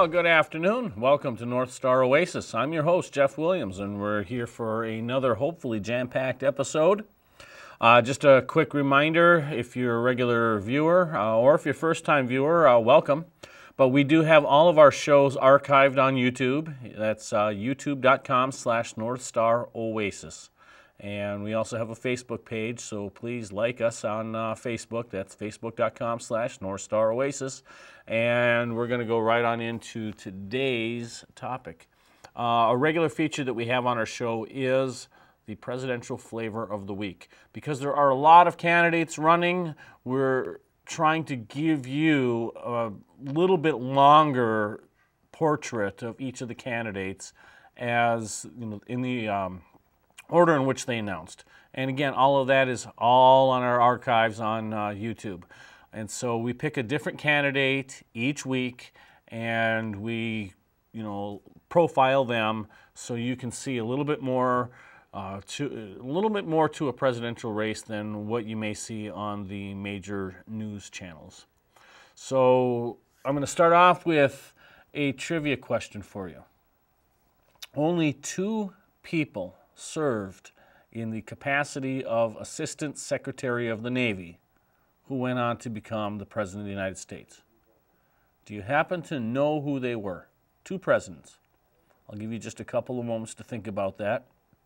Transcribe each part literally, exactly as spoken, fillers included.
Well, good afternoon. Welcome to North Star Oasis. I'm your host, Jeff Williams, and we're here for another hopefully jam-packed episode. Uh, just a quick reminder, if you're a regular viewer uh, or if you're a first-time viewer, uh, welcome. But we do have all of our shows archived on YouTube. That's uh, youtube.com slash North Star Oasis. And we also have a Facebook page, so please like us on uh, Facebook. That's facebook.com slash North Star Oasis. And we're going to go right on into today's topic. Uh, a regular feature that we have on our show is the presidential flavor of the week. Because there are a lot of candidates running, we're trying to give you a little bit longer portrait of each of the candidates as you know, in the um, order in which they announced. And again, all of that is all on our archives on uh, YouTube. And so we pick a different candidate each week and we, you know, profile them so you can see a little bit more uh, to a little bit more to a presidential race than what you may see on the major news channels. So I'm going to start off with a trivia question for you. Only two people served in the capacity of Assistant Secretary of the Navy who went on to become the President of the United States. Do you happen to know who they were? Two presidents. I'll give you just a couple of moments to think about that.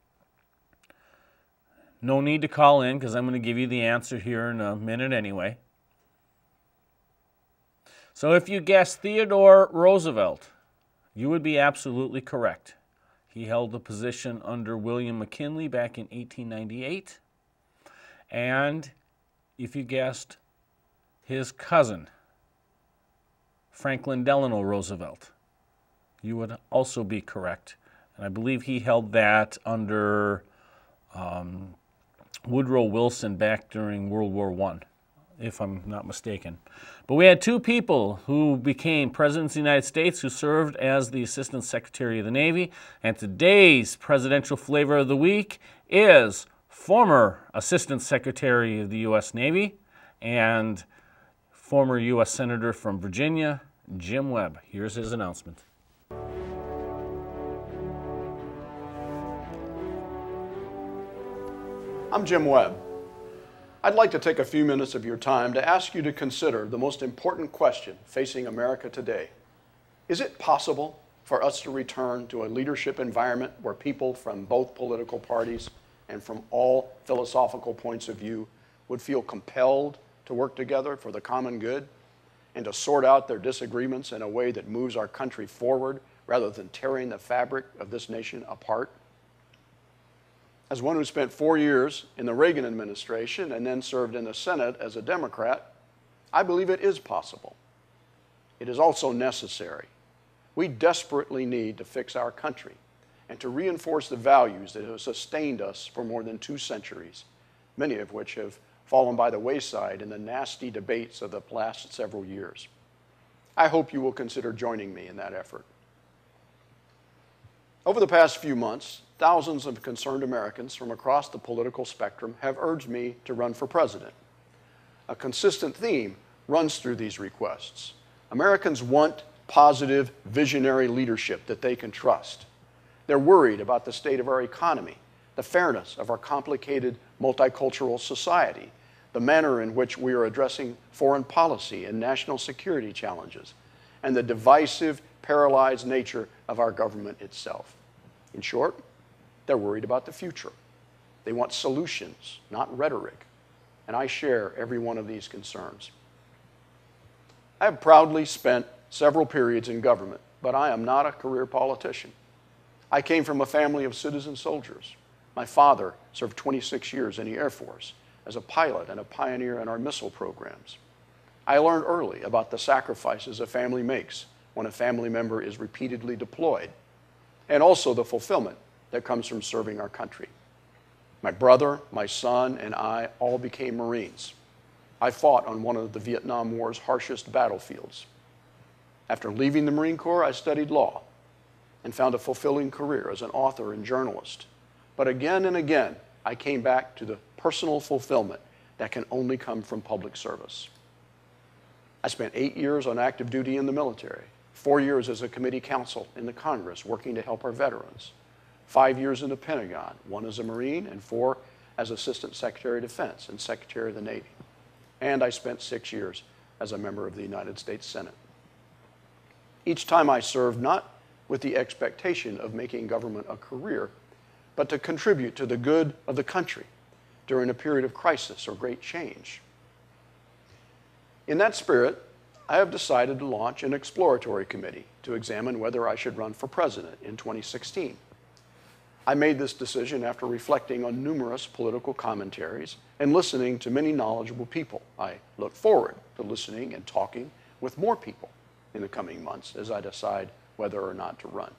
No need to call in because I'm going to give you the answer here in a minute anyway. So if you guess Theodore Roosevelt, you would be absolutely correct. He held the position under William McKinley back in eighteen ninety-eight. And if you guessed his cousin, Franklin Delano Roosevelt, you would also be correct. And I believe he held that under um, Woodrow Wilson back during World War One, if I'm not mistaken. But we had two people who became presidents of the United States who served as the Assistant Secretary of the Navy. And today's presidential flavor of the week is former Assistant Secretary of the U S Navy and former U S Senator from Virginia, Jim Webb. Here's his announcement. I'm Jim Webb. I'd like to take a few minutes of your time to ask you to consider the most important question facing America today. Is it possible for us to return to a leadership environment where people from both political parties and from all philosophical points of view would feel compelled to work together for the common good and to sort out their disagreements in a way that moves our country forward rather than tearing the fabric of this nation apart? As one who spent four years in the Reagan administration and then served in the Senate as a Democrat, I believe it is possible. It is also necessary. We desperately need to fix our country and to reinforce the values that have sustained us for more than two centuries, many of which have fallen by the wayside in the nasty debates of the last several years. I hope you will consider joining me in that effort. Over the past few months, thousands of concerned Americans from across the political spectrum have urged me to run for president. A consistent theme runs through these requests. Americans want positive, visionary leadership that they can trust. They're worried about the state of our economy, the fairness of our complicated multicultural society, the manner in which we are addressing foreign policy and national security challenges, and the divisive, paralyzed nature of our government itself. In short, they're worried about the future. They want solutions, not rhetoric, and I share every one of these concerns. I have proudly spent several periods in government, but I am not a career politician. I came from a family of citizen soldiers. My father served twenty-six years in the Air Force as a pilot and a pioneer in our missile programs. I learned early about the sacrifices a family makes when a family member is repeatedly deployed, and also the fulfillment that comes from serving our country. My brother, my son, and I all became Marines. I fought on one of the Vietnam War's harshest battlefields. After leaving the Marine Corps, I studied law and found a fulfilling career as an author and journalist. But again and again, I came back to the personal fulfillment that can only come from public service. I spent eight years on active duty in the military, four years as a committee counsel in the Congress working to help our veterans, five years in the Pentagon, one as a Marine and four as Assistant Secretary of Defense and Secretary of the Navy. And I spent six years as a member of the United States Senate. Each time I served not with the expectation of making government a career, but to contribute to the good of the country during a period of crisis or great change. In that spirit, I have decided to launch an exploratory committee to examine whether I should run for president in twenty sixteen. I made this decision after reflecting on numerous political commentaries and listening to many knowledgeable people. I look forward to listening and talking with more people in the coming months as I decide whether or not to run.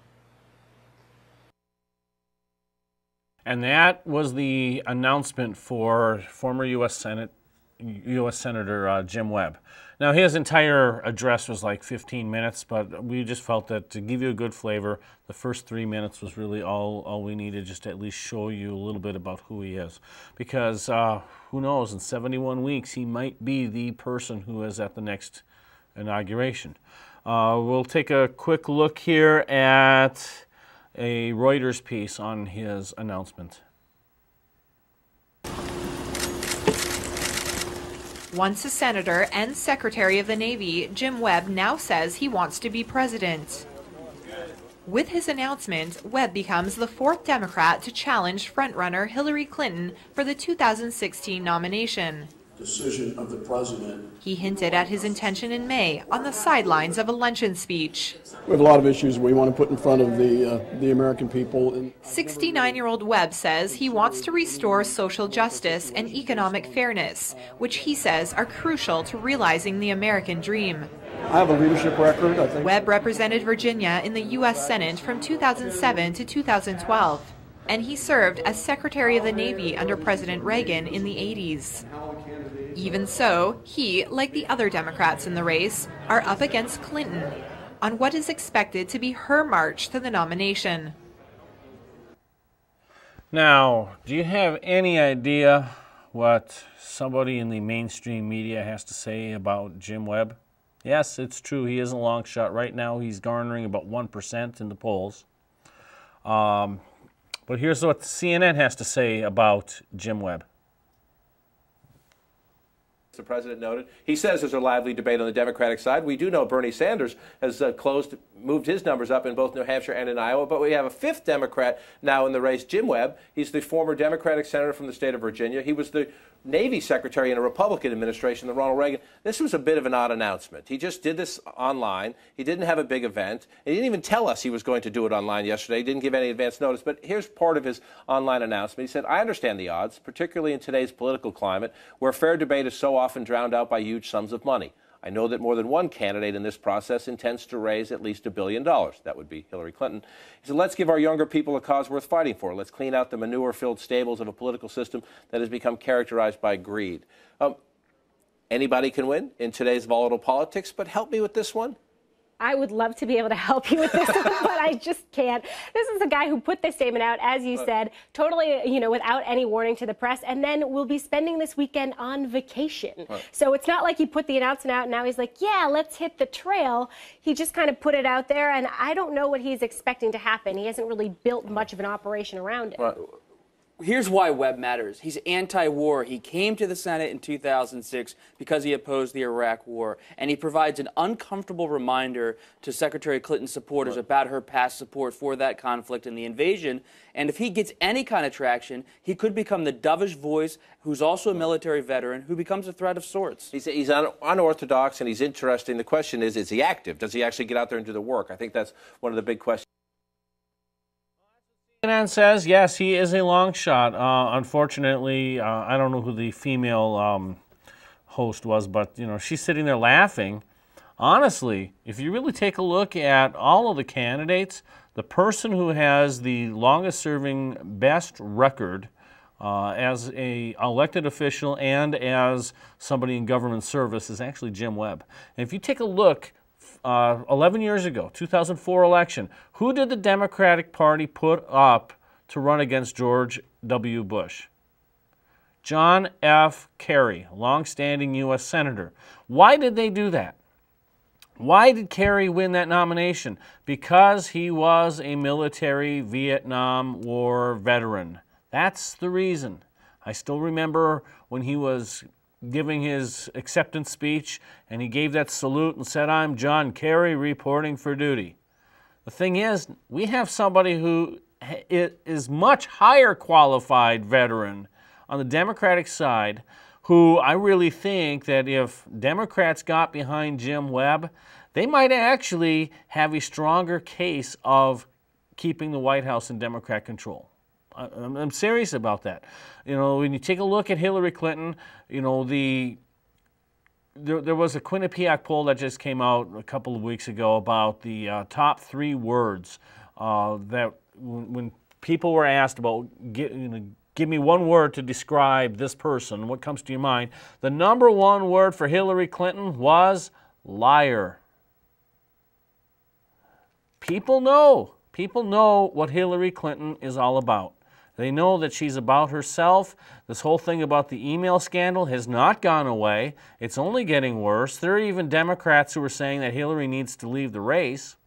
And that was the announcement for former U S Senate, U S Senator uh, Jim Webb. Now, his entire address was like fifteen minutes, but we just felt that to give you a good flavor, the first three minutes was really all, all we needed, just to at least show you a little bit about who he is. Because uh, who knows, in seventy-one weeks, he might be the person who is at the next inauguration. Uh, we'll take a quick look here at a Reuters piece on his announcement. Once a senator and Secretary of the Navy, Jim Webb now says he wants to be president. With his announcement, Webb becomes the fourth Democrat to challenge frontrunner Hillary Clinton for the two thousand sixteen nomination. Decision of the president. He hinted at his intention in May on the sidelines of a luncheon speech. We have a lot of issues we want to put in front of the, uh, the American people. sixty-nine-year-old Webb says he wants to restore social justice and economic fairness, which he says are crucial to realizing the American dream. I have a leadership record, I think. Webb represented Virginia in the U S Senate from two thousand seven to two thousand twelve, and he served as Secretary of the Navy under President Reagan in the eighties. Even so, he, like the other Democrats in the race, are up against Clinton on what is expected to be her march to the nomination. Now, do you have any idea what somebody in the mainstream media has to say about Jim Webb? Yes, it's true. He is a long shot. Right now, he's garnering about one percent in the polls. Um, but here's what C N N has to say about Jim Webb. The president noted. He says there's a lively debate on the Democratic side. We do know Bernie Sanders has uh, closed, moved his numbers up in both New Hampshire and in Iowa, but we have a fifth Democrat now in the race, Jim Webb. He's the former Democratic senator from the state of Virginia. He was the Navy secretary in a Republican administration, the Ronald Reagan. This was a bit of an odd announcement. He just did this online. He didn't have a big event. He didn't even tell us he was going to do it online yesterday. He didn't give any advance notice, but here's part of his online announcement. He said, I understand the odds, particularly in today's political climate, where fair debate is so often drowned out by huge sums of money. I know that more than one candidate in this process intends to raise at least a billion dollars. That would be Hillary Clinton. He said, let's give our younger people a cause worth fighting for. Let's clean out the manure-filled stables of a political system that has become characterized by greed. Um, anybody can win in today's volatile politics, but help me with this one. I would love to be able to help you with this one, but I just can't. This is a guy who put this statement out, as you said, totally, you know, without any warning to the press, and then will be spending this weekend on vacation. Right. So it's not like he put the announcement out and now he's like, yeah, let's hit the trail. He just kind of put it out there, and I don't know what he's expecting to happen. He hasn't really built much of an operation around it. Right. Here's why Webb matters. He's anti-war. He came to the Senate in two thousand six because he opposed the Iraq War, and he provides an uncomfortable reminder to Secretary Clinton's supporters about her past support for that conflict and the invasion. And if he gets any kind of traction, he could become the dovish voice who's also a military veteran who becomes a threat of sorts. He's, he's un, unorthodox and he's interesting. The question is, is he active? Does he actually get out there and do the work? I think that's one of the big questions. C N N says, yes, he is a long shot. Uh, unfortunately, uh, I don't know who the female um, host was, but you know, she's sitting there laughing. Honestly, if you really take a look at all of the candidates, the person who has the longest-serving, best record uh, as a elected official and as somebody in government service is actually Jim Webb. And if you take a look, Uh, eleven years ago, two thousand four election, who did the Democratic Party put up to run against George W. Bush? John F. Kerry, longstanding U S Senator. Why did they do that? Why did Kerry win that nomination? Because he was a military Vietnam War veteran. That's the reason. I still remember when he was giving his acceptance speech and he gave that salute and said, "I'm John Kerry reporting for duty." The thing is, we have somebody who is much higher qualified veteran on the Democratic side, who I really think that if Democrats got behind Jim Webb, they might actually have a stronger case of keeping the White House in Democrat control. I'm serious about that. You know, when you take a look at Hillary Clinton, you know, the there, there was a Quinnipiac poll that just came out a couple of weeks ago about the uh, top three words uh, that when, when people were asked about, get, you know, give me one word to describe this person, what comes to your mind? The number one word for Hillary Clinton was liar. People know. People know what Hillary Clinton is all about. They know that she's about herself. This whole thing about the email scandal has not gone away. It's only getting worse. There are even Democrats who are saying that Hillary needs to leave the race.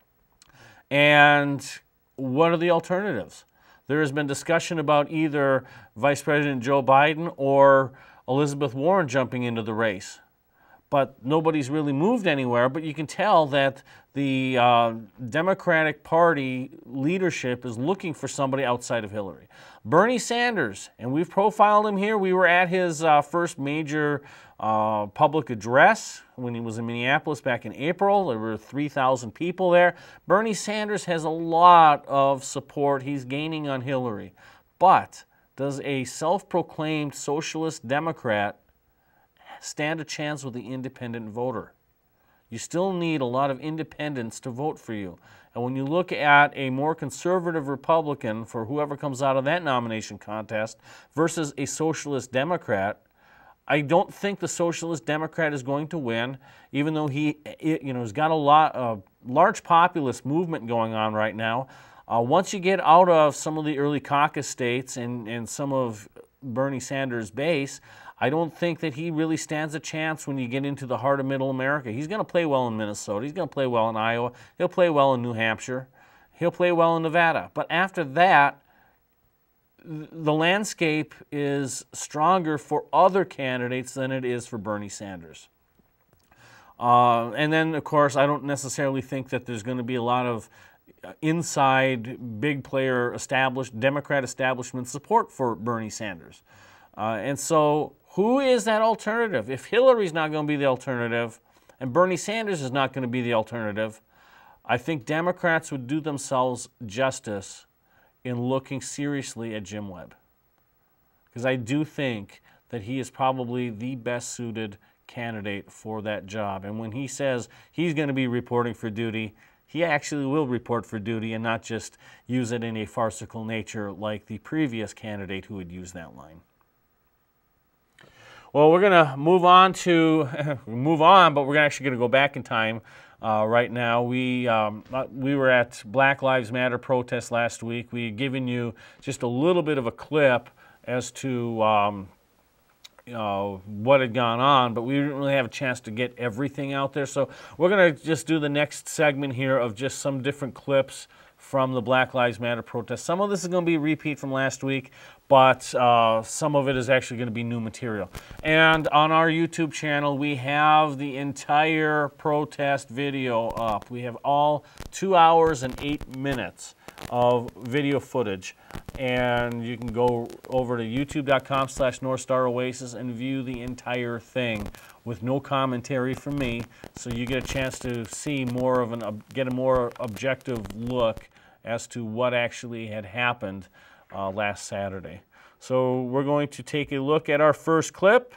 And what are the alternatives? There has been discussion about either Vice President Joe Biden or Elizabeth Warren jumping into the race. But nobody's really moved anywhere. But you can tell that the uh, Democratic Party leadership is looking for somebody outside of Hillary. Bernie Sanders, and we've profiled him here. We were at his uh, first major uh, public address when he was in Minneapolis back in April. There were three thousand people there. Bernie Sanders has a lot of support he's gaining on Hillary. But does a self-proclaimed socialist Democrat stand a chance with the independent voter? You still need a lot of independents to vote for you. And when you look at a more conservative Republican for whoever comes out of that nomination contest versus a socialist Democrat, I don't think the socialist Democrat is going to win, even though he you know, has got a lot of large populist movement going on right now. Uh, once you get out of some of the early caucus states and, and some of Bernie Sanders' base, I don't think that he really stands a chance when you get into the heart of middle America. He's going to play well in Minnesota. He's going to play well in Iowa. He'll play well in New Hampshire. He'll play well in Nevada. But after that, the landscape is stronger for other candidates than it is for Bernie Sanders. Uh, and then, of course, I don't necessarily think that there's going to be a lot of inside big player established Democrat establishment support for Bernie Sanders. Uh, and so who is that alternative? If Hillary's not going to be the alternative and Bernie Sanders is not going to be the alternative, I think Democrats would do themselves justice in looking seriously at Jim Webb. Because I do think that he is probably the best suited candidate for that job. And when he says he's going to be reporting for duty, he actually will report for duty and not just use it in a farcical nature like the previous candidate who had used that line. Well, we're going to move on to, move on, but we're actually going to go back in time uh, right now. We, um, we were at Black Lives Matter protest last week. We had given you just a little bit of a clip as to um, you know, what had gone on, but we didn't really have a chance to get everything out there. So we're going to just do the next segment here of just some different clips from the Black Lives Matter protest. Some of this is going to be a repeat from last week, but uh, some of it is actually going to be new material. And on our YouTube channel, we have the entire protest video up. We have all two hours and eight minutes of video footage. And you can go over to youtube.com slash North Star Oasis and view the entire thing with no commentary from me. So you get a chance to see more of an, get a more objective look as to what actually had happened uh, last Saturday. So we're going to take a look at our first clip.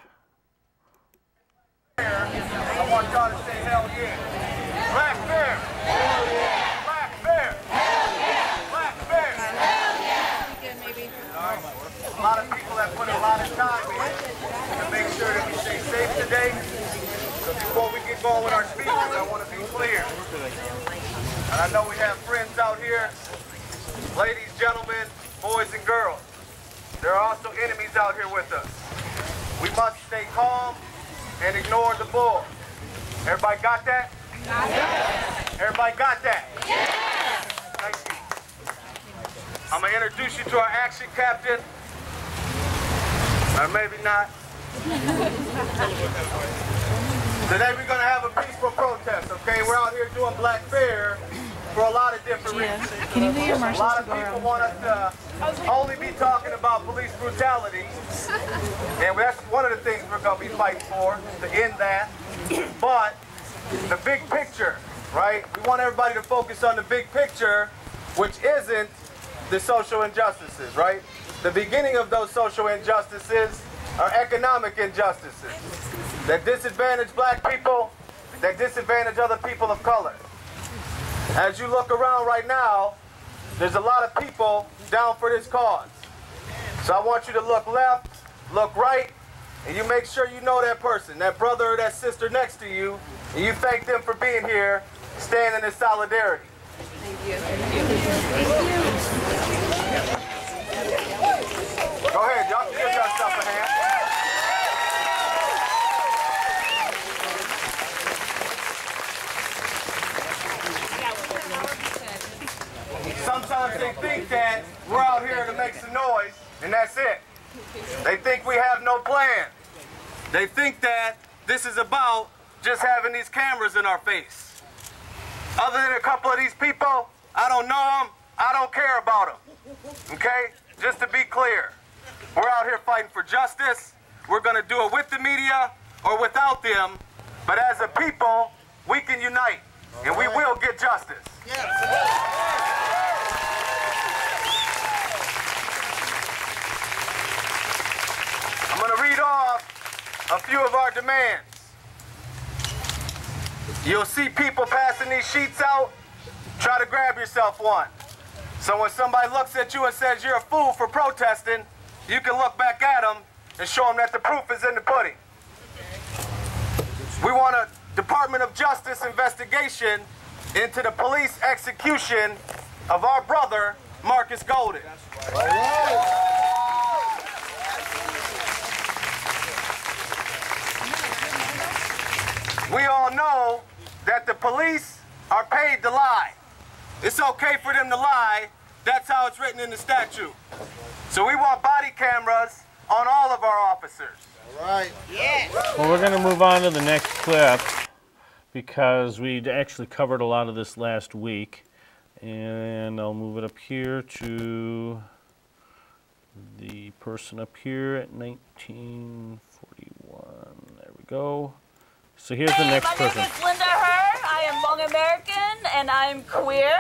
I want y'all to say hell yeah. Black bear. Hell yeah. Black bear. Hell yeah. Black bear. Hell yeah. Again, maybe. All right. A lot of people have put a lot of time in to make sure that we stay safe today. So before we get going with our speeches, I want to be clear. And I know we have friends out here, ladies, gentlemen, boys and girls. There are also enemies out here with us. We must stay calm and ignore the bull. Everybody got that? Yes. Everybody got that? Yes. Thank you. I'm going to introduce you to our action captain. Or maybe not. Today we're going to have a peaceful protest, okay? We're out here doing Black Fair for a lot of different reasons. Can you get your A marshals lot to of go people around? want us to only be talking about police brutality. And that's one of the things we're going to be fighting for, to end that. But the big picture, right? We want everybody to focus on the big picture, which isn't the social injustices, right? The beginning of those social injustices are economic injustices that disadvantage black people, that disadvantage other people of color. As you look around right now, there's a lot of people down for this cause. So I want you to look left, look right, and you make sure you know that person, that brother or that sister next to you, and you thank them for being here, standing in solidarity. Thank you. Thank you. Go ahead, y'all can give yourself a hand. Sometimes they think that we're out here to make some noise, and that's it. They think we have no plan. They think that this is about just having these cameras in our face. Other than a couple of these people, I don't know them, I don't care about them. Okay? Just to be clear, we're out here fighting for justice. We're going to do it with the media or without them, but as a people, we can unite, and we will get justice. I'm going to read off a few of our demands. You'll see people passing these sheets out. Try to grab yourself one. So when somebody looks at you and says you're a fool for protesting, you can look back at them and show them that the proof is in the pudding. We want a Department of Justice investigation into the police execution of our brother, Marcus Golden. We all know that the police are paid to lie. It's okay for them to lie. That's how it's written in the statute. So we want body cameras on all of our officers. All right. Yeah. Well, we're going to move on to the next clip because we actually covered a lot of this last week. And I'll move it up here to the person up here at nineteen forty-one. There we go. So here's the next my person. name is Linda Herr. I am Hmong American and I'm queer.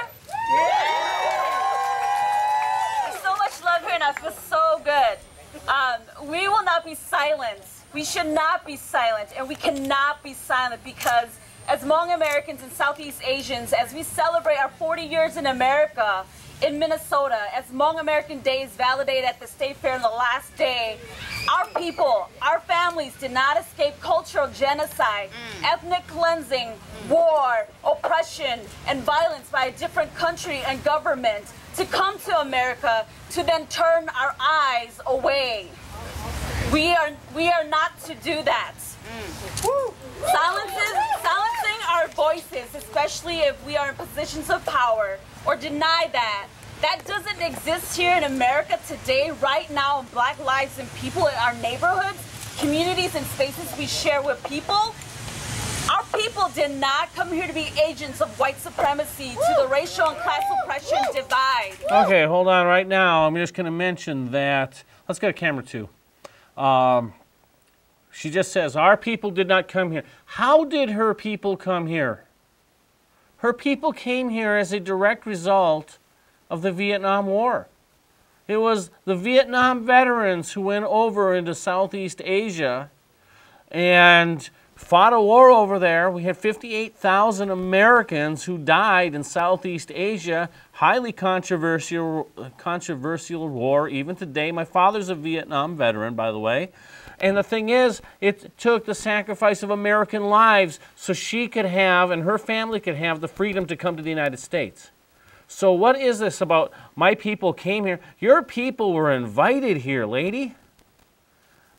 There's so much love here and I feel so good. Um, we will not be silenced. We should not be silent, and we cannot be silent because as Hmong Americans and Southeast Asians, as we celebrate our forty years in America, in Minnesota, as Hmong American Day is validated at the State Fair on the last day, our people, our families did not escape cultural genocide, mm. ethnic cleansing, mm. war, oppression, and violence by a different country and government to come to America to then turn our eyes away. We are, we are not to do that. Mm. Silences, silencing our voices, especially if we are in positions of power, or deny that. That doesn't exist here in America today, right now, in Black lives and people in our neighborhoods, communities, and spaces we share with people. Our people did not come here to be agents of white supremacy, to the racial and class oppression divide. Okay, hold on right now. I'm just going to mention that. Let's go to camera two. Um, she just says, our people did not come here. How did her people come here? Her people came here as a direct result of the Vietnam War. It was the Vietnam veterans who went over into Southeast Asia and fought a war over there. We had fifty-eight thousand Americans who died in Southeast Asia. Highly controversial, controversial war even today. My father's a Vietnam veteran, by the way. And the thing is, it took the sacrifice of American lives so she could have, and her family could have, the freedom to come to the United States. So what is this about my people came here? Your people were invited here, lady.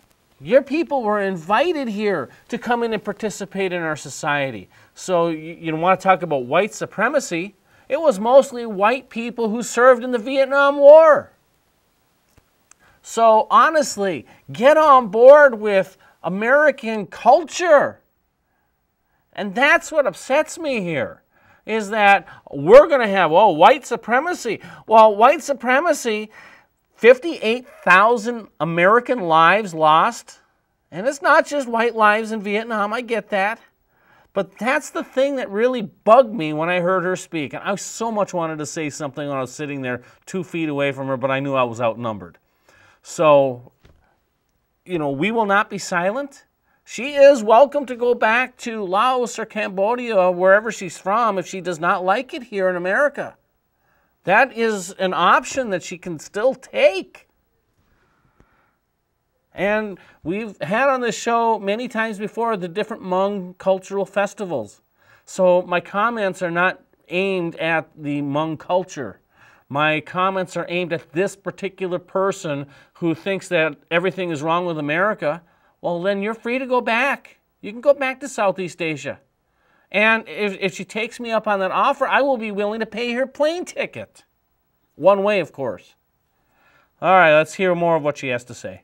Your people were invited here to come in and participate in our society. So you, you want to talk about white supremacy? It was mostly white people who served in the Vietnam War. So honestly, get on board with American culture. And that's what upsets me here, is that we're going to have, oh, white supremacy. Well, white supremacy, fifty-eight thousand American lives lost. And it's not just white lives in Vietnam, I get that. But that's the thing that really bugged me when I heard her speak. And I so much wanted to say something when I was sitting there two feet away from her, but I knew I was outnumbered. So, you know, we will not be silent. She is welcome to go back to Laos or Cambodia, wherever she's from, if she does not like it here in America. That is an option that she can still take. And we've had on this show many times before the different Hmong cultural festivals. So my comments are not aimed at the Hmong culture. My comments are aimed at this particular person who thinks that everything is wrong with America. Well, then you're free to go back. You can go back to Southeast Asia. And if, if she takes me up on that offer, I will be willing to pay her plane ticket. One way, of course. All right, let's hear more of what she has to say.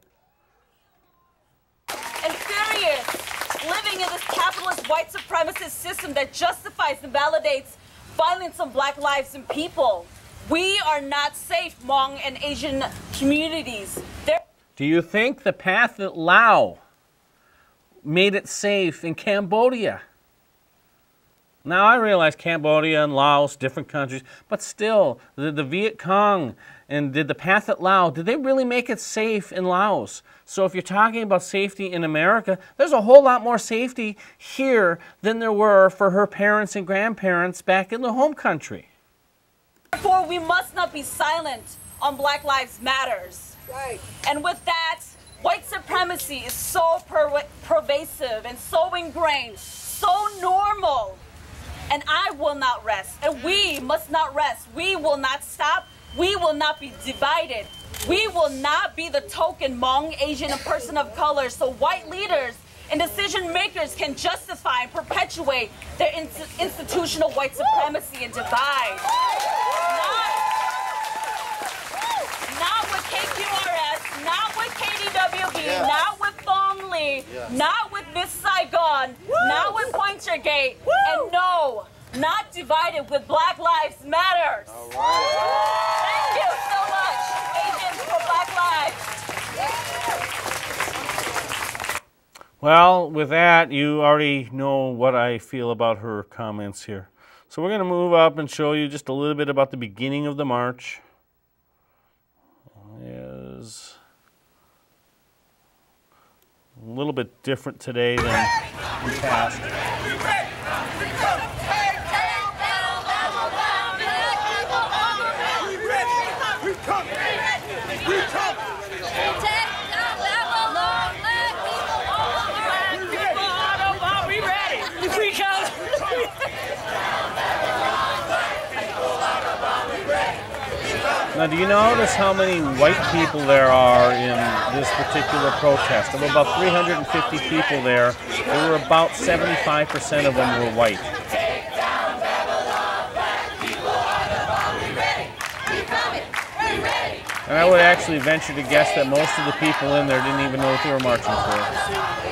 And furious, living in this capitalist white supremacist system that justifies and validates violence on black lives and people. We are not safe, Hmong and Asian communities. They're Do you think the path that Lao made it safe in Cambodia? Now, I realize Cambodia and Laos, different countries, but still, the, the Viet Cong and did the path at Lao, did they really make it safe in Laos? So if you're talking about safety in America, there's a whole lot more safety here than there were for her parents and grandparents back in the home country. Therefore, we must not be silent on Black Lives Matters. Right. And with that, white supremacy is so per pervasive and so ingrained, so normal. And I will not rest, and we must not rest. We will not stop. We will not be divided. We will not be the token Hmong, Asian, and person of color so white leaders and decision makers can justify and perpetuate their in institutional white supremacy and divide. Not, not with K Q R S, not with K D W B, yeah. Not with Thong Lee, yeah. Not with Miss Saigon, Woo! Not with Pointergate, Woo! And no, not divided with Black Lives Matter. All right. Thank you so much, Asians for Black Lives. Well, with that, you already know what I feel about her comments here. So we're going to move up and show you just a little bit about the beginning of the march. Is a little bit different today than in the past. Now, do you notice how many white people there are in this particular protest? There were about three hundred fifty people there. There were about seventy-five percent of them were white. And I would actually venture to guess that most of the people in there didn't even know what they were marching for.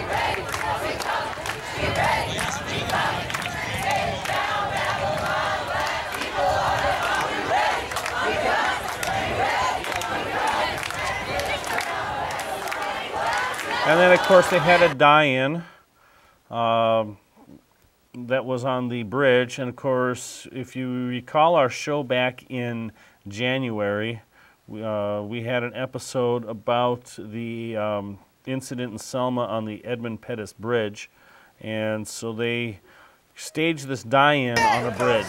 And then, of course, they had a die-in uh, that was on the bridge. And, of course, if you recall our show back in January, we, uh, we had an episode about the um, incident in Selma on the Edmund Pettus Bridge. And so they staged this die-in on a bridge.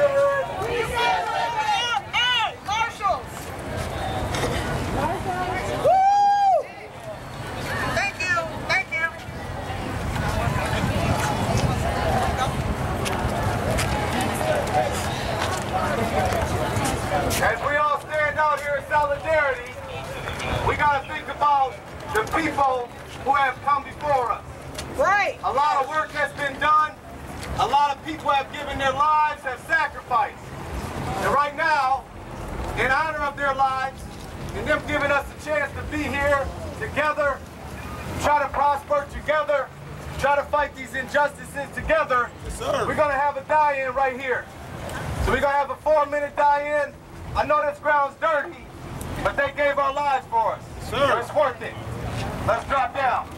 As we all stand out here in solidarity, we got to think about the people who have come before us. Right. A lot of work has been done. A lot of people have given their lives, have sacrificed. And right now, in honor of their lives, and them giving us a chance to be here together, try to prosper together, try to fight these injustices together, yes, sir. We're going to have a die-in right here. So we're going to have a four-minute die-in. I know this ground's dirty, but they gave our lives for us. Yes, sir. So it's worth it. Let's drop down.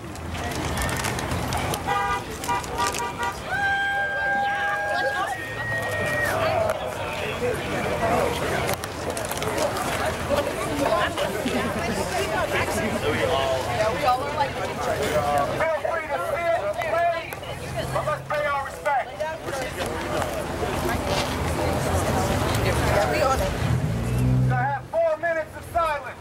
Feel free to sit, pray, but let's pay our respect. So I have four minutes of silence.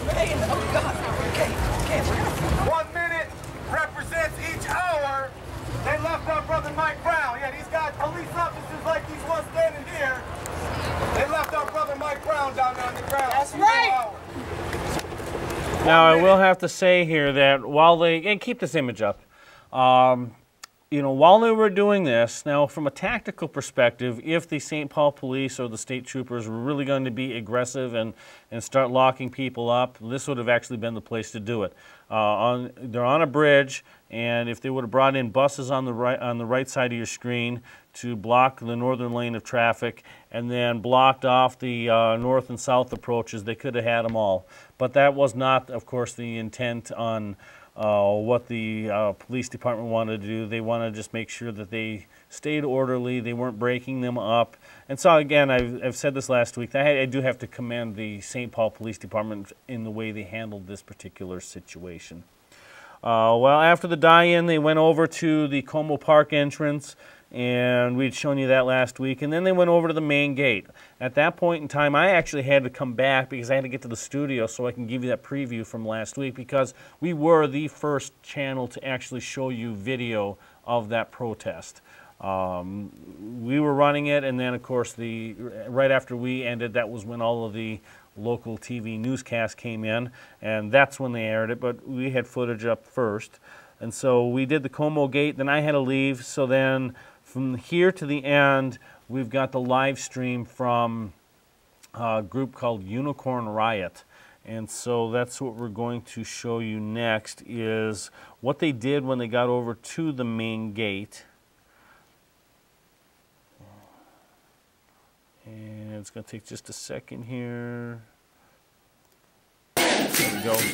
One minute represents each hour they left our brother Mike Brown. Yeah, these guys, police officers like these ones standing here, they left our brother Mike Brown down there on the ground. That's right. Now, I will have to say here that while they, and keep this image up, um, you know, while they were doing this, now from a tactical perspective, if the Saint Paul police or the state troopers were really going to be aggressive and, and start locking people up, this would have actually been the place to do it. Uh, on, they're on a bridge, and if they would have brought in buses on the right, on the right side of your screen to block the northern lane of traffic and then blocked off the uh, north and south approaches, they could have had them all. But that was not, of course, the intent on uh, what the uh, police department wanted to do. They wanted to just make sure that they stayed orderly, they weren't breaking them up. And so again, I've, I've said this last week, I, I do have to commend the Saint Paul Police Department in the way they handled this particular situation. Uh, well, after the die-in, they went over to the Como Park entrance, and we'd shown you that last week, and then they went over to the main gate. At that point in time, I actually had to come back because I had to get to the studio so I can give you that preview from last week, because we were the first channel to actually show you video of that protest. Um, we were running it, and then of course the right after we ended, that was when all of the local T V newscasts came in, and that's when they aired it, but we had footage up first. And so we did the Como gate, then I had to leave, so then from here to the end, we've got the live stream from a group called Unicorn Riot. And so that's what we're going to show you next, is what they did when they got over to the main gate. And it's going to take just a second here. There we go.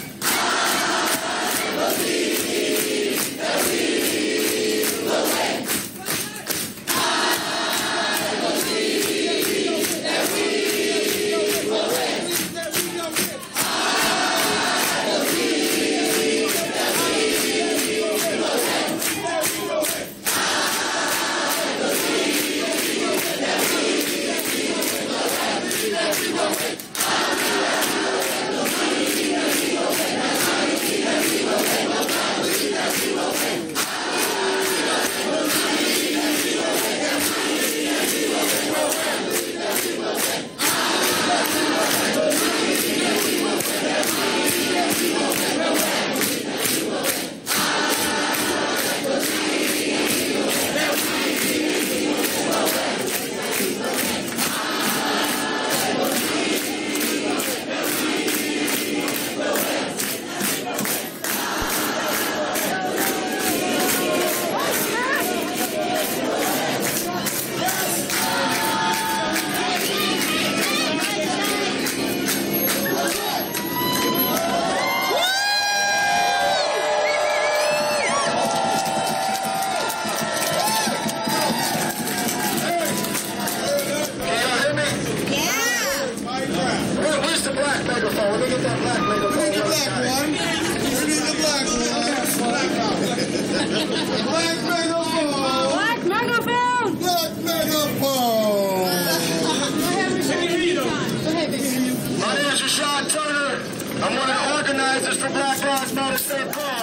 I'm one of the organizers for Black Lives Matter Saint Paul.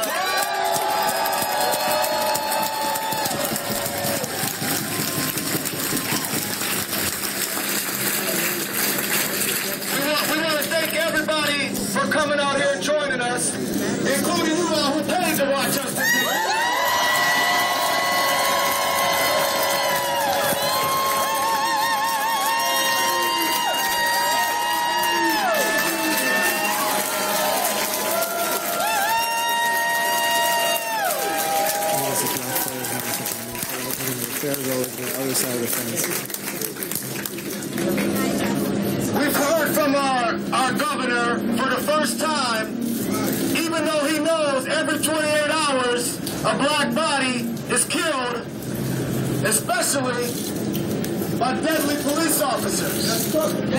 We want, we want to thank everybody for coming out here and joining us, including you all who paid might watch us today. We've heard from our, our governor for the first time, even though he knows every twenty-eight hours a black body is killed, especially by deadly police officers.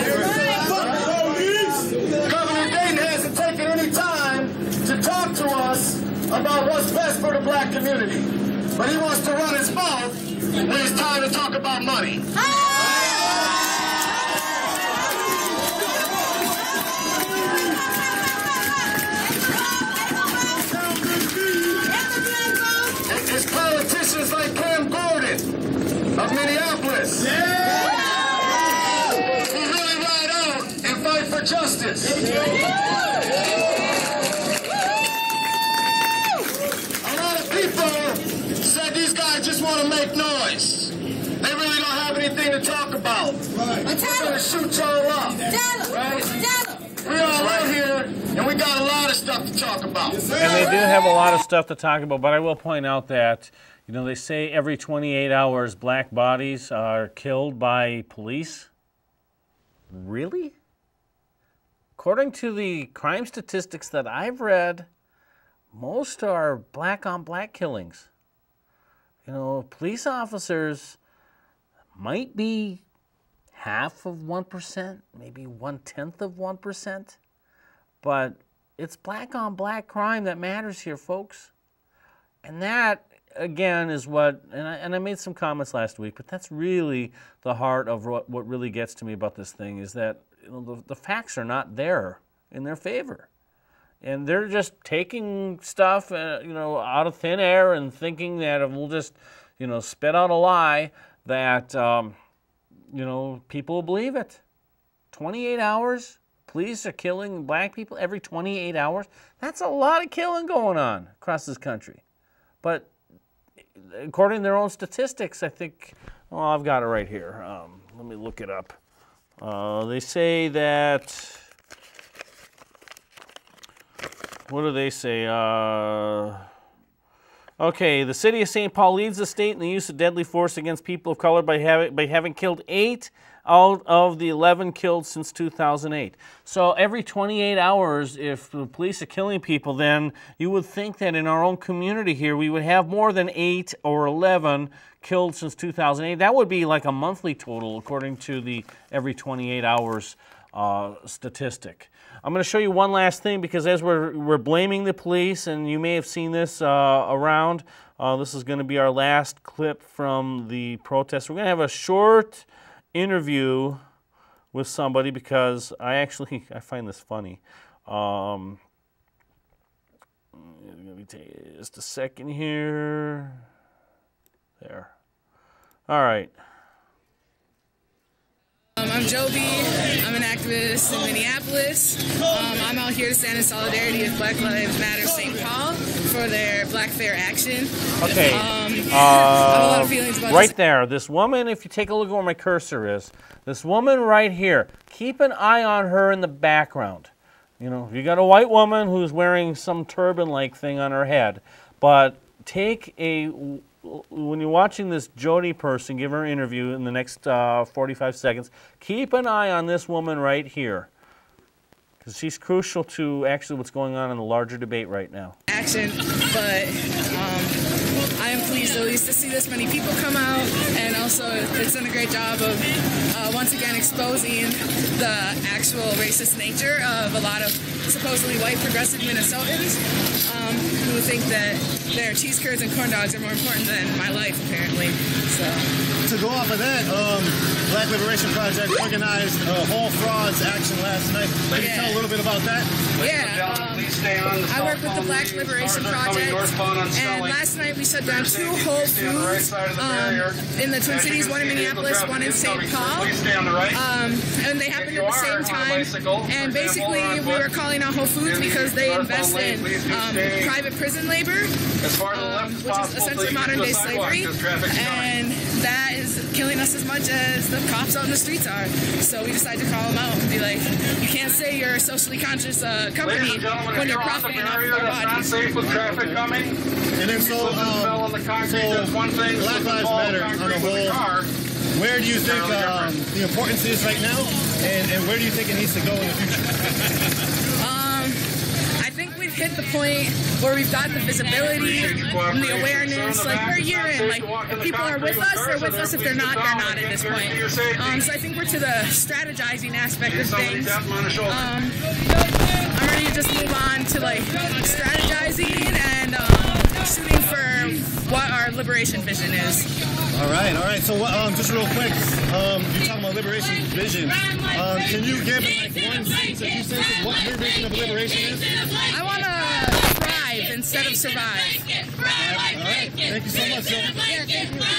Governor Dayton hasn't taken any time to talk to us about what's best for the black community, but he wants to run his mouth when it's time to talk about money. It's politicians like Cam Gordon of Minneapolis who really ride out and fight for justice. A lot of people said these guys just want to make noise. They really don't have anything to talk about. Right. We're going to shoot y'all up. Right? We're all out here, and we got a lot of stuff to talk about. And they do have a lot of stuff to talk about, but I will point out that, you know, they say every twenty-eight hours black bodies are killed by police. Really? According to the crime statistics that I've read, most are black-on-black killings. You know, police officers might be half of one percent, maybe one-tenth of one percent, but it's black-on-black crime that matters here, folks. And that, again, is what, and I, and I made some comments last week, but that's really the heart of what, what really gets to me about this thing, is that, you know, the, the facts are not there in their favor. And they're just taking stuff, uh, you know, out of thin air and thinking that we'll just, you know, spit out a lie that, um, you know, people will believe it. twenty-eight hours, police are killing black people every twenty-eight hours. That's a lot of killing going on across this country. But according to their own statistics, I think, well, I've got it right here. Um, let me look it up. Uh, they say that, what do they say? Uh, okay, the city of Saint Paul leads the state in the use of deadly force against people of color by having, by having killed eight out of the eleven killed since two thousand eight. So every twenty-eight hours, if the police are killing people, then you would think that in our own community here, we would have more than eight or eleven killed since two thousand eight. That would be like a monthly total, according to the every twenty-eight hours uh, statistic. I'm going to show you one last thing, because as we're, we're blaming the police, and you may have seen this uh, around, uh, this is going to be our last clip from the protest. We're going to have a short interview with somebody, because I actually, I find this funny. Um, let me take just a second here. There. All right. Um, I'm Joby. I'm an activist in Minneapolis. Um, I'm out here to stand in solidarity with Black Lives Matter Saint Paul for their Black Fair action. Okay. Um, uh, I have a lot of feelings about right this. there. This woman, if you take a look at where my cursor is, this woman right here, keep an eye on her in the background. You know, you got a white woman who's wearing some turban-like thing on her head, but take a... when you're watching this Jody person give her an interview in the next uh, forty-five seconds, keep an eye on this woman right here, because she's crucial to actually what's going on in the larger debate right now. Action, but um, I am pleased at least to see this many people come out, and also it's done a great job of uh, once again exposing the actual racist nature of a lot of supposedly white progressive Minnesotans um, who think that their cheese curds and corn dogs are more important than my life, apparently. So to go off of that, um, Black Liberation Project organized a whole frauds action last night. Can you yeah. tell a little bit about that? Yeah, um, I work with the Black Liberation Project, and last night we shut down two Whole Foods um, in the Twin Cities, one in Minneapolis, one in Saint Paul, stay on the right. Um, and they happened at the same time. And basically, we were calling out Whole Foods because they invest in um, private prison labor, um, which is essentially modern-day slavery, and that is killing us as much as the cops out in the streets are. So we decided to call them out and be like, you can't say you're a socially conscious uh, company when you're profiting off of our bodies. Safe with traffic coming. And then so, um, the concrete, so one thing, Black Lives Matter on the whole, where do you think um, the importance is right now, and, and where do you think it needs to go in the future? Um, I think we've hit the point where we've got the visibility and the awareness. Like, we're a year in. Like, if people are with us, they're with us. If they're not, they're not at this point. Um, so I think we're to the strategizing aspect of things. Um, I'm ready to just move on to, like, strategizing and um, shooting for what our liberation vision is. All right, all right. So, um, just real quick, um, you're talking about liberation vision. Um, can you give like one sentence, a few sentences, what your vision of liberation is? I want to thrive instead of survive. All right. Thank you so much, Joe. Yeah, thank you.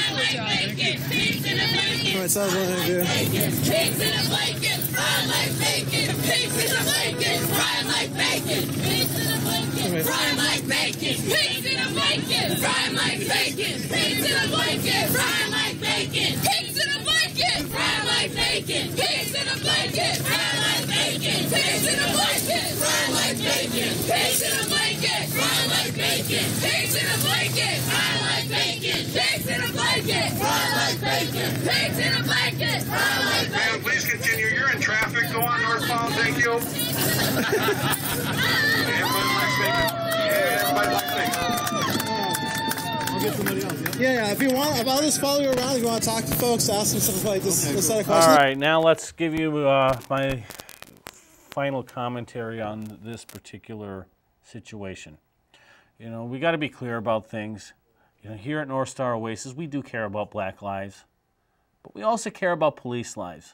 All right, so I was going to do. Pigs in a blanket, fry like bacon. Pigs in a blanket, fry like bacon. Pigs in a blanket, fry like bacon. Pigs in a blanket, fry like bacon. Pigs in a blanket, fry like bacon. Pigs in a blanket, fry like bacon. Pigs in a blanket, fry like bacon. Pigs in a blanket, fry like bacon. Pigs in a blanket, fry like bacon. Pigs in a blanket, fry like bacon. Pigs in a blanket, fry like bacon. Pigs in a blanket, fry like bacon. Ma'am, please continue. You're in traffic. Go on northbound. Thank you. Everybody likes bacon. Everybody likes bacon. I'll get somebody else. Yeah, yeah. If you want, I'll just follow you around. If you want to talk to folks, ask them something like this, this set of questions. All right, now let's give you uh, my final commentary on this particular situation. You know, we got to be clear about things. You know, here at North Star Oasis, we do care about black lives, but we also care about police lives.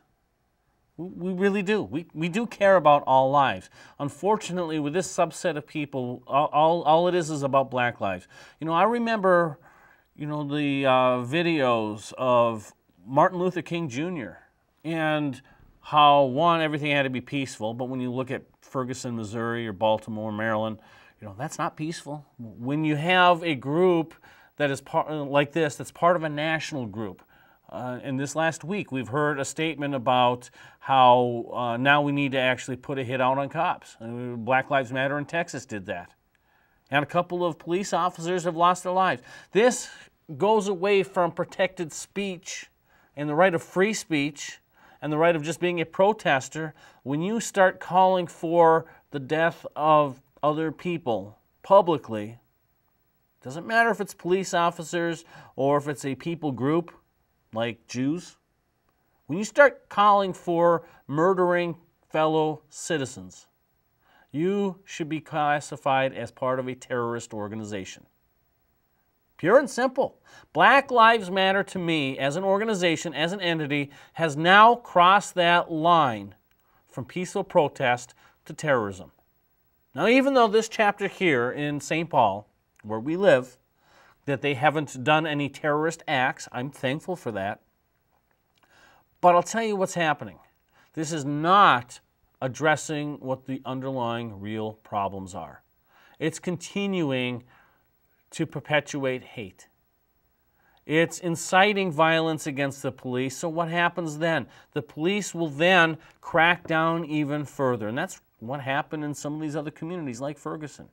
We really do. We, we do care about all lives. Unfortunately, with this subset of people, all, all, all it is is about black lives. You know, I remember, you know, the uh, videos of Martin Luther King Junior and how, one, everything had to be peaceful, but when you look at Ferguson, Missouri, or Baltimore, Maryland, you know, that's not peaceful. When you have a group that is part, like this, that's part of a national group, Uh, and this last week, we've heard a statement about how uh, now we need to actually put a hit out on cops. Uh, Black Lives Matter in Texas did that. And a couple of police officers have lost their lives. This goes away from protected speech and the right of free speech and the right of just being a protester when you start calling for the death of other people publicly. Doesn't matter if it's police officers or if it's a people group like Jews. When you start calling for murdering fellow citizens, you should be classified as part of a terrorist organization. Pure and simple. Black Lives Matter to me, as an organization, as an entity, has now crossed that line from peaceful protest to terrorism. Now, even though this chapter here in Saint Paul, where we live, that they haven't done any terrorist acts. I'm thankful for that. But I'll tell you what's happening. This is not addressing what the underlying real problems are. It's continuing to perpetuate hate. It's inciting violence against the police. So what happens then? The police will then crack down even further. And that's what happened in some of these other communities like Ferguson.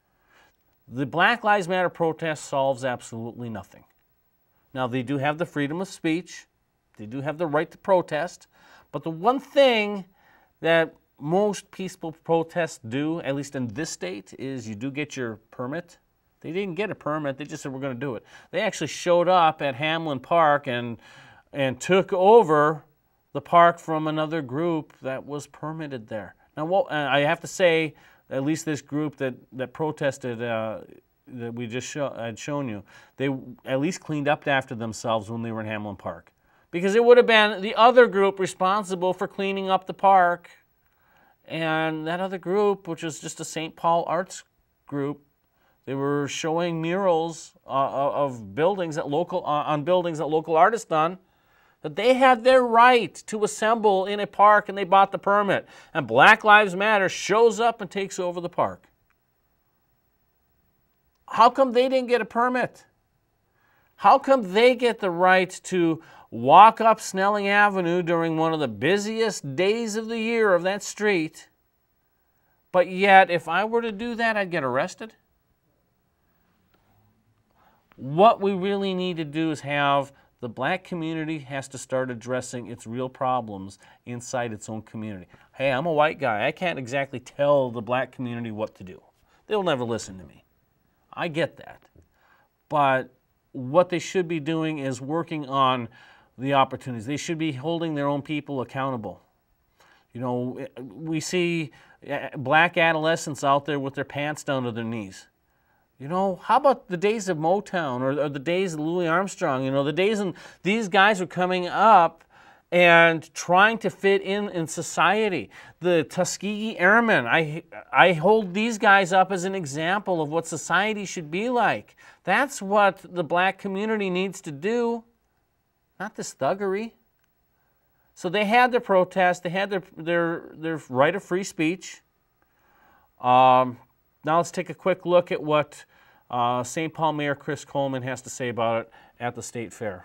The Black Lives Matter protest solves absolutely nothing. Now, they do have the freedom of speech. They do have the right to protest. But the one thing that most peaceful protests do, at least in this state, is you do get your permit. They didn't get a permit. They just said, we're going to do it. They actually showed up at Hamlin Park and, and took over the park from another group that was permitted there. Now, what, I have to say, at least this group that, that protested uh, that we just show, had shown you, they at least cleaned up after themselves when they were in Hamlin Park. Because it would have been the other group responsible for cleaning up the park. And that other group, which was just a Saint Paul arts group, they were showing murals uh, of buildings that local, uh, on buildings that local artists done that they had their right to assemble in a park and they bought the permit. And Black Lives Matter shows up and takes over the park. How come they didn't get a permit? How come they get the right to walk up Snelling Avenue during one of the busiest days of the year of that street, but yet if I were to do that, I'd get arrested? What we really need to do is have the black community has to start addressing its real problems inside its own community. Hey, I'm a white guy. I can't exactly tell the black community what to do. They'll never listen to me. I get that. But what they should be doing is working on the opportunities. They should be holding their own people accountable. You know, we see black adolescents out there with their pants down to their knees. You know, how about the days of Motown or, or the days of Louis Armstrong? You know, the days when these guys were coming up and trying to fit in in society. The Tuskegee Airmen, I, I hold these guys up as an example of what society should be like. That's what the black community needs to do, not this thuggery. So they had their protest, they had their, their, their right of free speech. Um, now let's take a quick look at what uh, Saint Paul Mayor Chris Coleman has to say about it at the State Fair.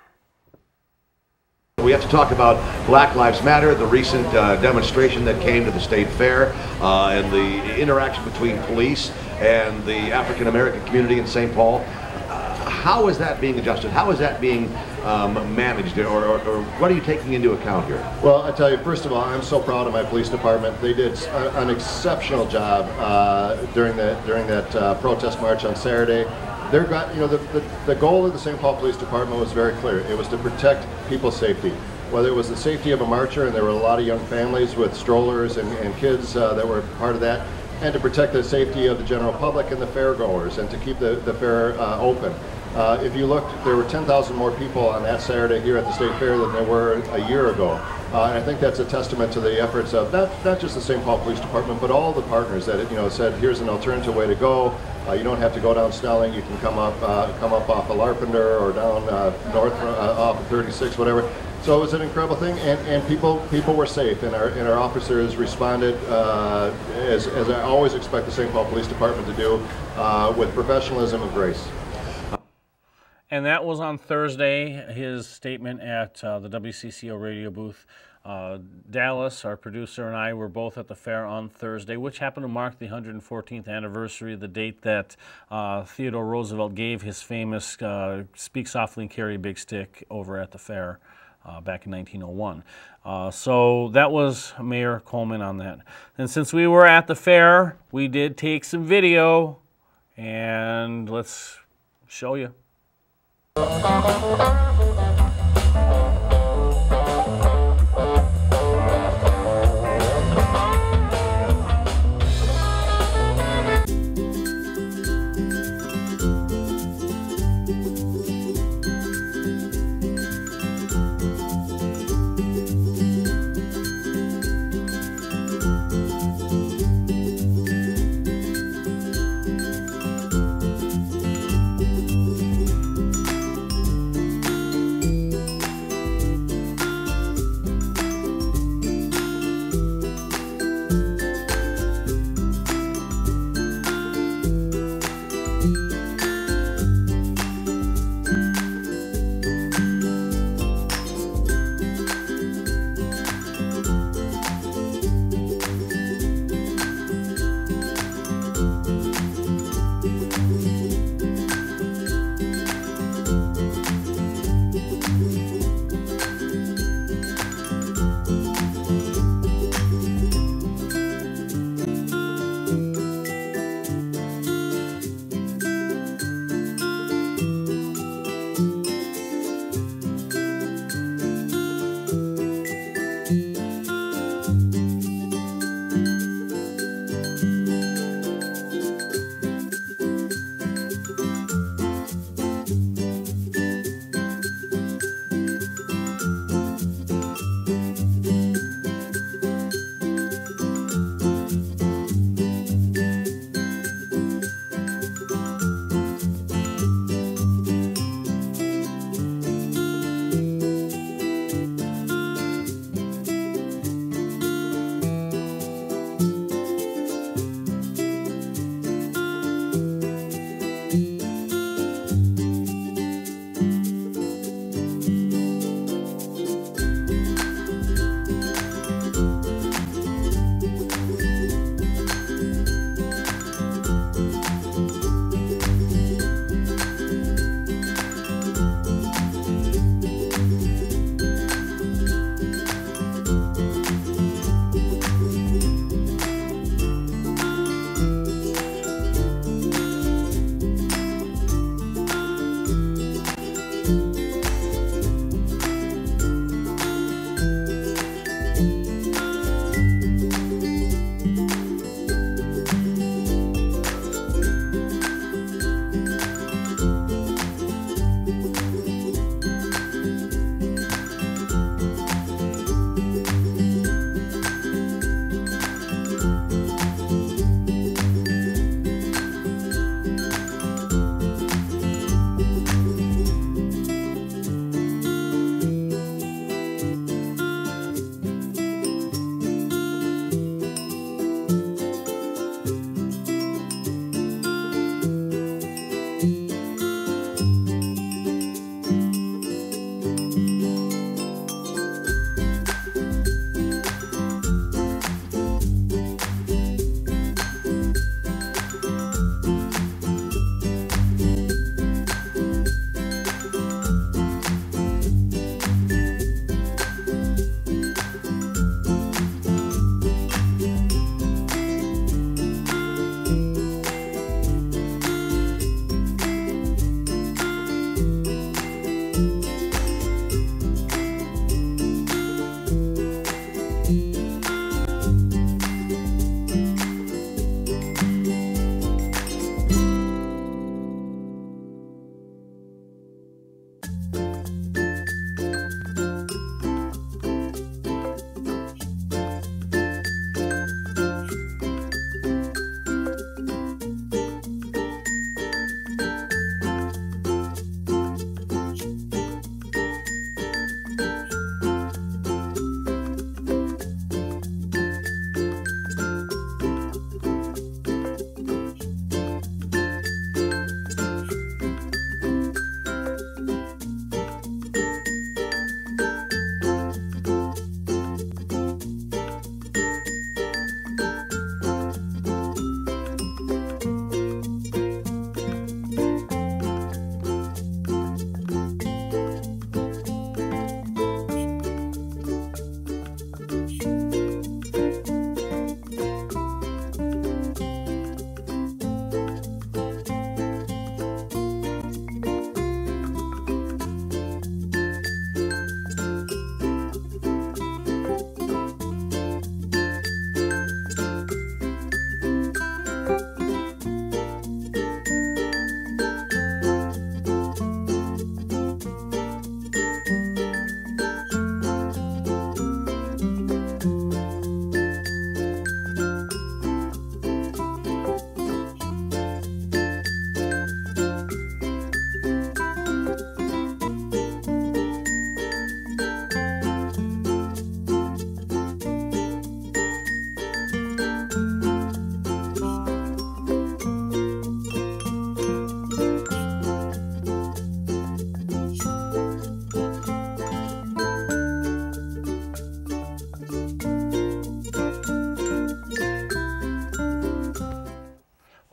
We have to talk about Black Lives Matter, the recent uh, demonstration that came to the State Fair, uh, and the interaction between police and the African American community in Saint Paul. Uh, how is that being adjusted? How is that being um, managed, or, or, or what are you taking into account here? Well, I tell you, first of all, I'm so proud of my police department. They did a, an exceptional job uh, during the during that uh, protest march on Saturday. They're got, you know, the, the, the goal of the Saint Paul Police Department was very clear. It was to protect people's safety. Whether it was the safety of a marcher, and there were a lot of young families with strollers and, and kids uh, that were part of that, and to protect the safety of the general public and the fairgoers, and to keep the, the fair uh, open. Uh, if you looked, there were ten thousand more people on that Saturday here at the State Fair than there were a year ago. Uh, and I think that's a testament to the efforts of not, not just the Saint Paul Police Department, but all the partners that, you know, said, here's an alternative way to go. Uh, you don't have to go down Snelling. You can come up, uh, come up off of Larpenter or down uh, north uh, off of thirty-six, whatever. So it was an incredible thing, and, and people people were safe, and our and our officers responded uh, as as I always expect the Saint Paul Police Department to do, uh, with professionalism and grace. And that was on Thursday, his statement at uh, the W C C O radio booth. Uh, Dallas, our producer, and I were both at the fair on Thursday, which happened to mark the one hundred fourteenth anniversary, the date that uh, Theodore Roosevelt gave his famous uh, Speak Softly and Carry a Big Stick over at the fair uh, back in nineteen oh one. Uh, so that was Mayor Coleman on that. And since we were at the fair, we did take some video, and let's show you.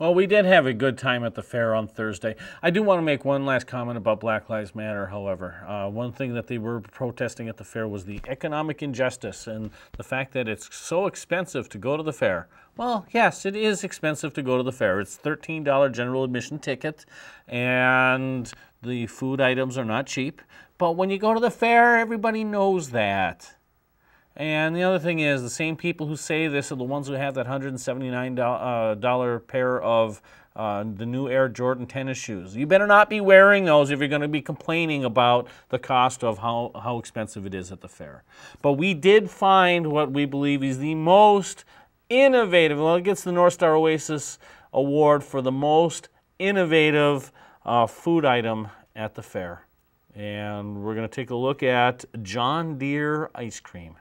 Well, we did have a good time at the fair on Thursday. I do want to make one last comment about Black Lives Matter, however. Uh, one thing that they were protesting at the fair was the economic injustice and the fact that it's so expensive to go to the fair. Well, yes, it is expensive to go to the fair. It's a thirteen dollar general admission ticket, and the food items are not cheap. But when you go to the fair, everybody knows that. And the other thing is, the same people who say this are the ones who have that one hundred seventy-nine dollar pair of uh, the new Air Jordan tennis shoes. You better not be wearing those if you're going to be complaining about the cost of how, how expensive it is at the fair. But we did find what we believe is the most innovative, well, it gets the North Star Oasis Award for the most innovative uh, food item at the fair. And we're going to take a look at John Deere ice cream.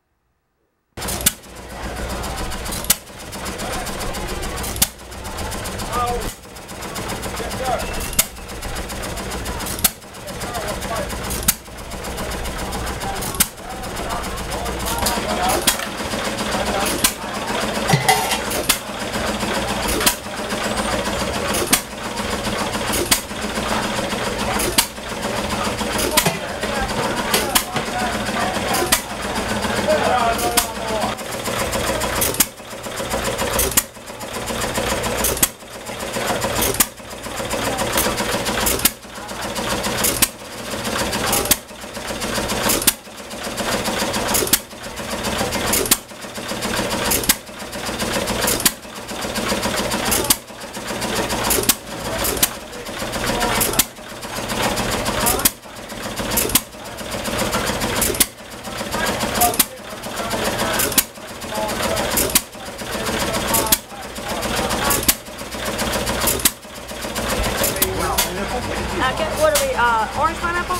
What are we, uh, orange pineapple?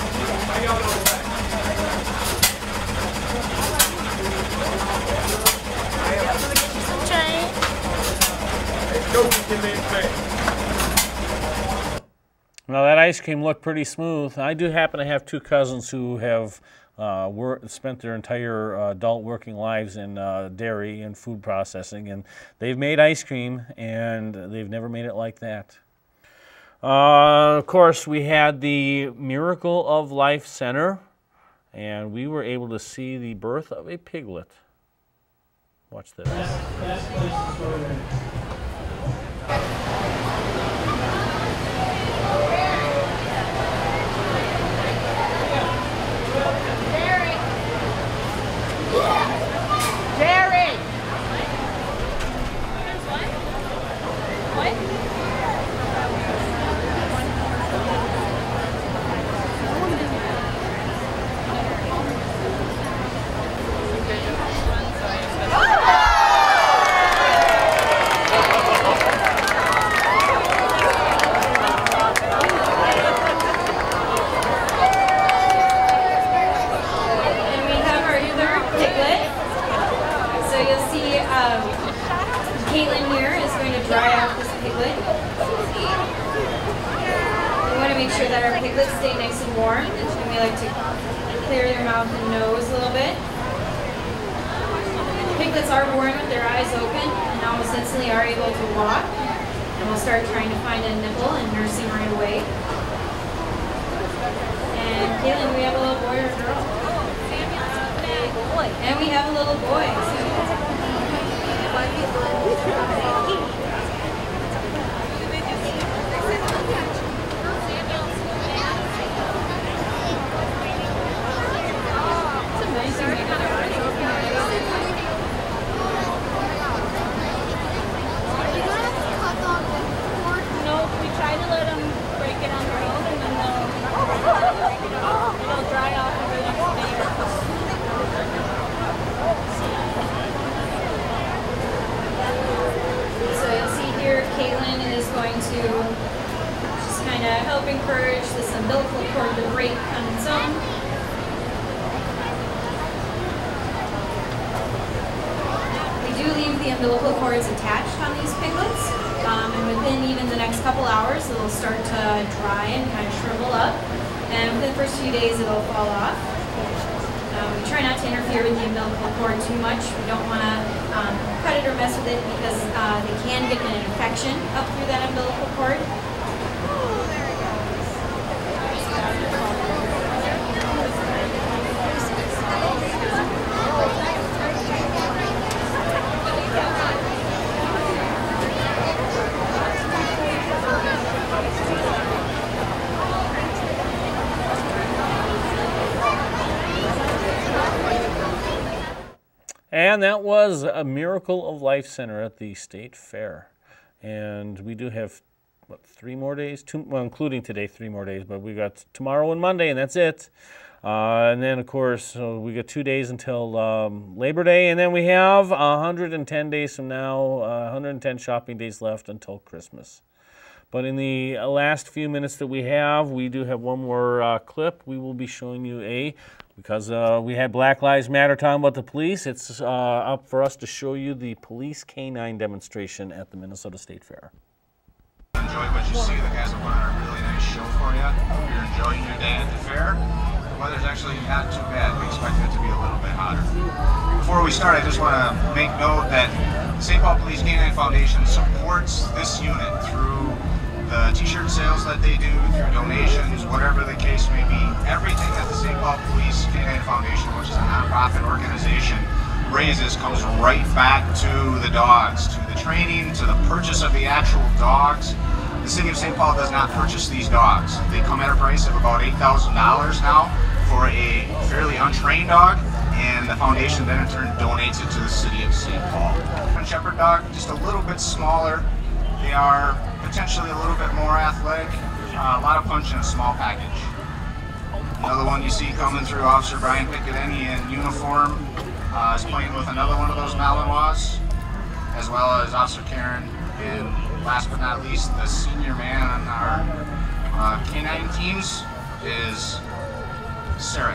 Now that ice cream looked pretty smooth. I do happen to have two cousins who have uh, wor spent their entire uh, adult working lives in uh, dairy and food processing, and they've made ice cream, and they've never made it like that. Uh, of course, we had the Miracle of Life Center, and we were able to see the birth of a piglet. Watch this. Jerry! Piglets stay nice and warm, and we like to clear their mouth and nose a little bit. Piglets are born with their eyes open and almost instantly are able to walk. And we'll start trying to find a nipple and nursing right away. And Caitlin, we have a little boy or girl? And we have a little boy. Encourage this umbilical cord to break on its own. We do leave the umbilical cords attached on these piglets, um, and within even the next couple hours, it'll start to dry and kind of shrivel up. And within the first few days, it'll fall off. Um, we try not to interfere with the umbilical cord too much. We don't want to um, cut it or mess with it because uh, they can get an infection up through that umbilical cord. Oh, there it goes. And that was a Miracle of Life Center at the State Fair. And we do have, what, three more days? Two, well, including today, three more days. But we got tomorrow and Monday, and that's it. Uh, and then, of course, so we got two days until um, Labor Day. And then we have one hundred ten days from now, uh, one hundred ten shopping days left until Christmas. But in the last few minutes that we have, we do have one more uh, clip. We will be showing you a, because uh, we had Black Lives Matter talking about the police, it's uh, up for us to show you the police canine demonstration at the Minnesota State Fair. Enjoyed what you see. The guys have put on a really nice show for you. Hope you're enjoying your day at the fair. The weather's actually not too bad. We expect it to be a little bit hotter. Before we start, I just want to make note that the Saint Paul Police Canine Foundation supports this unit through the t-shirt sales that they do, through donations, whatever the case may be. Everything that the Saint Paul Police Canine Foundation, which is a nonprofit organization, raises comes right back to the dogs, to the training, to the purchase of the actual dogs. The city of Saint Paul does not purchase these dogs. They come at a price of about eight thousand dollars now for a fairly untrained dog, and the foundation then in turn donates it to the city of Saint Paul. A shepherd dog, just a little bit smaller. They are potentially a little bit more athletic, uh, a lot of punch in a small package. Another one you see coming through, Officer Brian Piccadenny in uniform, uh, is playing with another one of those Malinois, as well as Officer Karen, and last but not least, the senior man on our uh, canine teams is Sarek.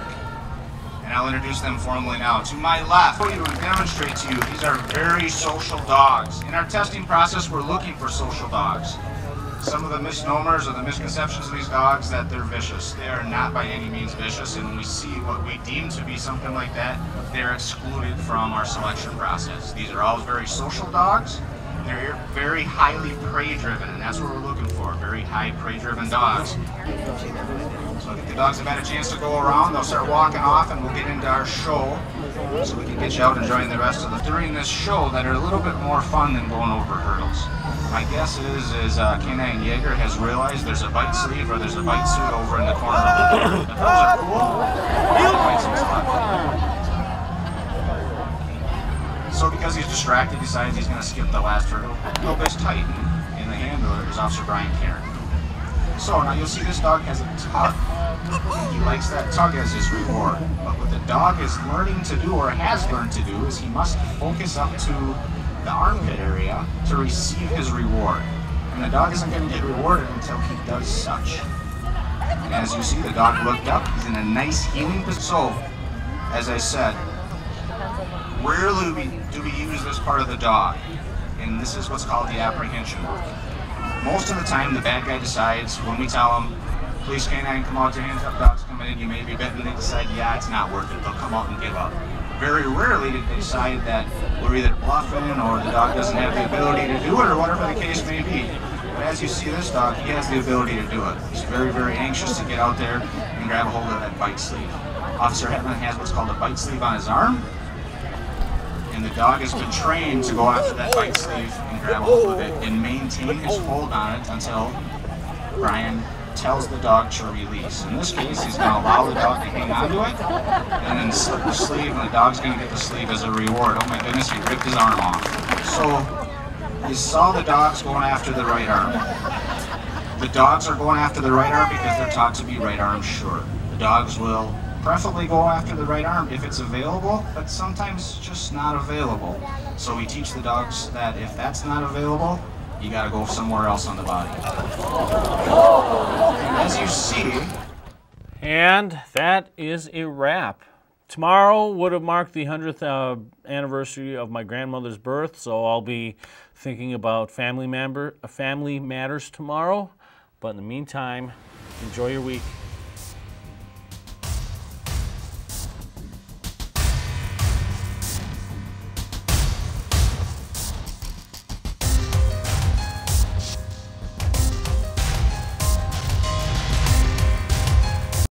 And I'll introduce them formally now. To my left, I'm going to demonstrate to you, these are very social dogs. In our testing process, we're looking for social dogs. Some of the misnomers or the misconceptions of these dogs that they're vicious. They are not by any means vicious, and when we see what we deem to be something like that, they're excluded from our selection process. These are all very social dogs. They're very highly prey-driven, and that's what we're looking for, very high prey-driven dogs. So if the dogs have had a chance to go around, they'll start walking off, and we'll get into our show, so we can get you out enjoying the rest of the during this show that are a little bit more fun than going over hurdles. My guess is, is uh, Canine Jaeger has realized there's a bite sleeve or there's a bite suit over in the corner of the door. If those are cool, the bite suit's a lot fun. So because he's distracted, he decides he's going to skip the last hurdle. Lopez Titan in the handler is Officer Brian Karen. So now you'll see this dog has a tug. He likes that tug as his reward. But what the dog is learning to do, or has learned to do, is he must focus up to the armpit area to receive his reward. And the dog isn't going to get rewarded until he does such. And as you see, the dog looked up. He's in a nice healing position. So, as I said, rarely do we, do we use this part of the dog, and this is what's called the apprehension work. Most of the time, the bad guy decides when we tell him, police canine, come out to hands up, dogs coming in, you may be bitten, they decide, yeah, it's not worth it, they'll come out and give up. Very rarely do they decide that we're either bluffing or the dog doesn't have the ability to do it or whatever the case may be. But as you see this dog, he has the ability to do it. He's very, very anxious to get out there and grab a hold of that bite sleeve. Officer Hetman has what's called a bite sleeve on his arm, and the dog has been trained to go after that bite sleeve and grab a hold of it and maintain his hold on it until Brian tells the dog to release. In this case, he's going to allow the dog to hang onto it and then slip the sleeve, and the dog's going to get the sleeve as a reward. Oh my goodness, he ripped his arm off. So you saw the dogs going after the right arm. The dogs are going after the right arm because they're taught to be right arm sure. The dogs will preferably go after the right arm if it's available, but sometimes just not available. So we teach the dogs that if that's not available, you gotta go somewhere else on the body. As you see. And that is a wrap. Tomorrow would have marked the hundredth uh, anniversary of my grandmother's birth, so I'll be thinking about family member, uh, family matters tomorrow. But in the meantime, enjoy your week.